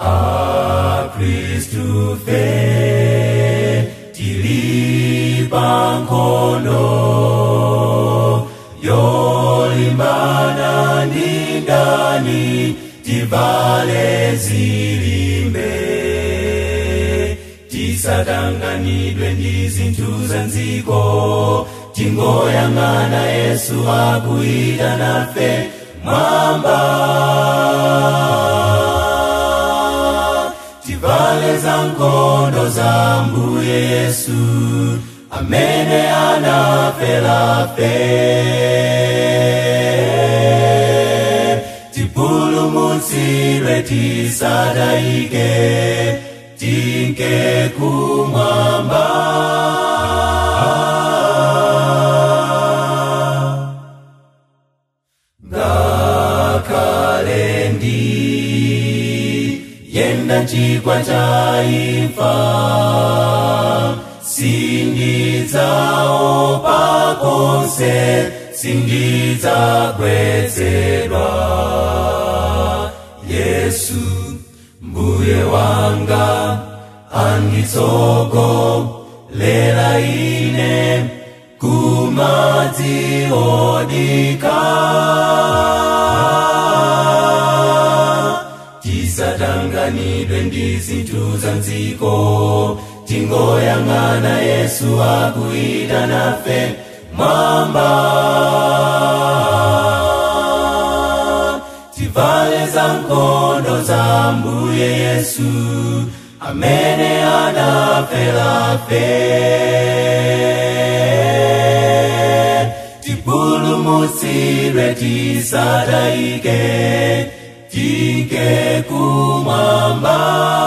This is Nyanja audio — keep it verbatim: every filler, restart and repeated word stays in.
A Kristu fe tilipa nkhondo yolimbana ndi ndani tivale zilimbe tisatanganidwe ndi zinthu za nziko tingoyang'ana Yesu akuyita nafe mwamba tivale za nkhondo za Mbuye Yesu amene anafela fe tipulumutsidwe tisadayike tinke kumwamba ngakhale ndi yenda chigwa cha imfa sindidzaopa konse sindidzagwetsedwa Yesu Mbuye wanga anditsogolera ine kumadzi odika tisatanganidwe ndi zinthu za nziko tingoyang'ana Yesu akuyita nafe mwamba tivale za nkhondo za Mbuye Yesu amene anafela fe tipulumutsidwe tisadayike tinke kumwamba